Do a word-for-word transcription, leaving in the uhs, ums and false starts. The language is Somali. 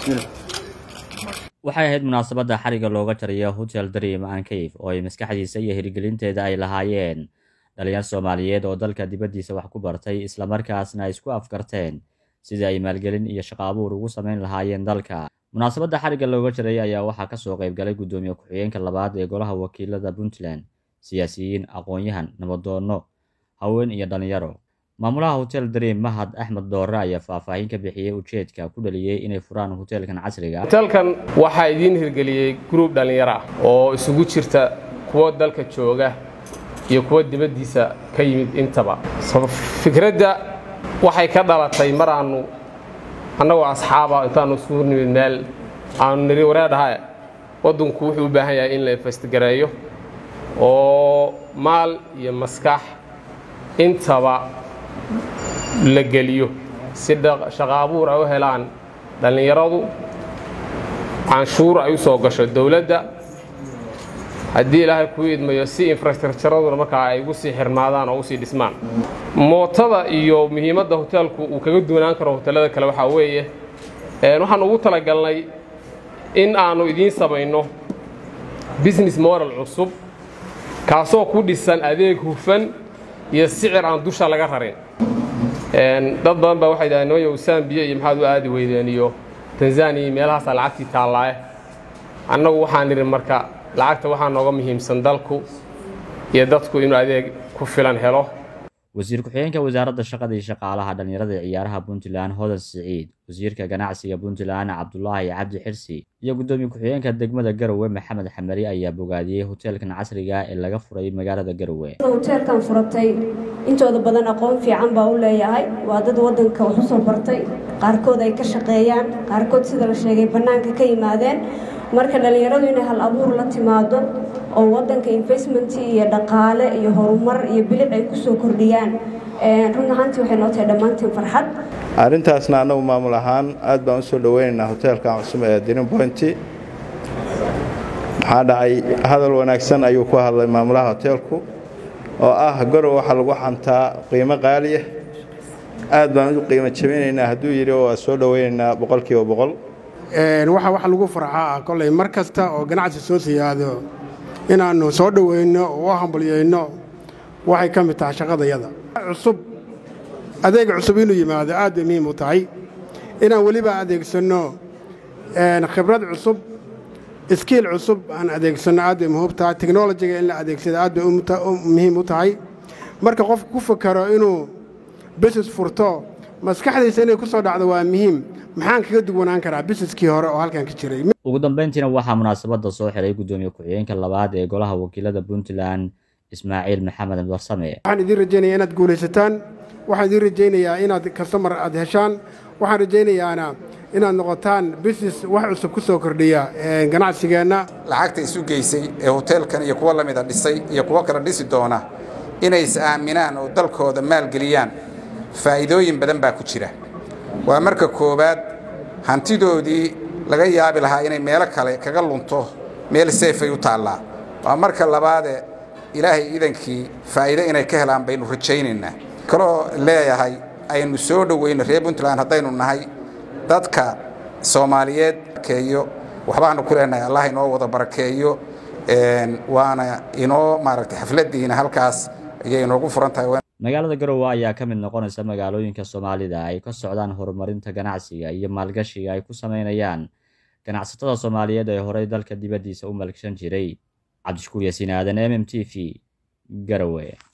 waxay ahayd munaasabadda xariga looga jarayo Hotel Dream and Cave oo ay maskaxdiisa iyo hirgelinteeda ay lahaayeen dhalinyaro Soomaaliyeed oo dalka dibadiisa wax ku bartay isla markaasna ay isku afkarteen sidii ay maalgelin iyo shaqo abuur ugu sameyn lahaayeen dalka. munaasabadda xariga looga jaray ayaa waxaa ka soo qayb galay gudoomiye ku-xigeenka labaad ee golaha wakiilada Puntland, siyaasiyiin, aqoon-yahan, nabadoono, haween iyo dhalinyaro. maamulaha Hotel Dream Mahad Axmed Doore ayaa faahfaahin ka bixiyay ujeedka ku dhaliyay inay furaan hotelkan casriga ah. hotelkan waxa idin hirgeliyay group dhalinyaro ah oo isugu jirta kuwa dalka jooga iyo kuwa dibadiisa ka yimid intaba. fikradda waxay ka dhalatay maraanu annagoo asxaaba intaanu isku nimid meel aanu niri waraadahay wadanku wuxuu u baahan yahay in la investigareeyo oo maal iyo maskax intaba la geliyo si shaqo abuur ay u helaan dhalinyaradu, canshuur ay u soo gasho dawladda, haddii ilaahay ku idmayo si infrastructure-aduna markaa ay ugu sii xirmaadaan oo u sii dhismaan. mootada iyo muhiimadda hotelku uu kaga duwanaan karo hotelada kale waxaa weeye waxaan ugu talagalnay in aanu idiin samayno business model cusub kaasoo ku dhisan adeeg hufan iyo sicir aan dusha laga rarin. dad badan baa waxay dhahdeen nooyo Zambia iyo maxaad u aadi weydeen iyo Tanzania meelahaas lacagtii taallaa. annagu waxaan niri marka lacagta waxaa nooga muhiimsan dalku iyo dadku inuu adeeg ku filan helo. wasiir ku-xigeenka wasaaradda shaqada iyo shaqaalaha dhalinyarada ee ciyaaraha Puntland Hodan Siciid, wasiirka ganacsiga Puntland Cabdullaahi Cabdi Xirsi iyo gudoomiye ku-xigeenka degmada Garowe Maxamed Xamari ayaa bogaadiyay hotelkan casriga ee laga furay magaalada Garowe. hotelkan furatay intooda badan aqoon fiican baa u leeyahay, waa dad wadanka wax u soo bartay, qaarkood ay ka shaqeeyaan, qaarkood sida la sheegay banaanka ka yimaadeen. marka dhalinyaradu inay hal abuur la timaado oo wadanka investment iyo dhaqaale iyo horumar iyo bilid ay ku soo kordhiyaan ee run ahaantii waxay noo tahay dhamaantiin farxad. arrintaasna anagu maamul ahaan aad baan u soo dhaweynaynaa hotelka cusub ee Dream Point. waxaa dhacay hadal wanaagsan ayuu ku hadlay maamulaha hotelku oo ah Garowe waxa lagu xantaa qiimo qaali ah. aad baan u qiimo jabinaynaa hadduu yiri oo soo dhaweynaynaa boqolkiiba boqol. een waxa waxa lagu farxaa kulay mar kasta oo ganacsi soo siyaado inaanu soo dhaweyno oo hambalyeeyno waxay ka mid tahay shaqadayada cusub. adeeg cusub inuu yimaado aad muhiim u tahay inaan waliba adeegsano een khibrad cusub, skill cusub aan adeegsano aad muhiim u tahay. technology-ga in la adeegsado aad muhiim u tahay. marka qof ku fakaro inuu business furto maskaxdiisa inay ku soo dhacdo waa muhiim. maxaan kaga duwanaan karaa businesskii hore oo halkan ka jiray. ugu dambeyntiina waxaa munaasabadda soo xiray gudoomiye ku-xigeenka labaad ee golaha wakiilada Puntland Ismaaciil Maxamed Abdarsame. waxaan idin rajaynayaa inaad guulaysataan, waxaan idin rajaynayaa inaad customer aad heshaan, waxaan rajaynayaa inaad noqotaan business wax cusub ku soo kordhiya ganacsigeena. lacagta isu geysay ee hotelkan iyo kuwa lamid ah dhisay iyo kuwa kala dhisi doona inay is aaminaan oo dalkooda maalgeliyaan faa'iidooyin badan baa ku jira. waa marka koobaad hantidoodii laga yaabi lahaa inay meelo kale kaga lunto meel safe ay u taallaa. waa marka labaad ilaahay idankii faa'iido inay ka helaan baynu rajaynaynaa. kaloo leeyahay aynu soo dhaweyno reer Puntland haddaynu nahay dadka Soomaaliyeed keeyo waxbaanu ku leenahay Allah inoo wada barakeeyo. een waana inoo maaragtay xafladiina halkaas ayay inoogu furan tahay. magaalada Garowe ayaa ka mid noqonaysa magaalooyinka Soomaalida ay ka socdaan horumarinta ganacsiga iyo maalgashiga ay ku sameynayaan ganacsatada Soomaaliyeed ee hore dalka dibadiisa u maalgashan jiray. Cabdishakuur Yaasiin Aadan, M M T V, Garowe.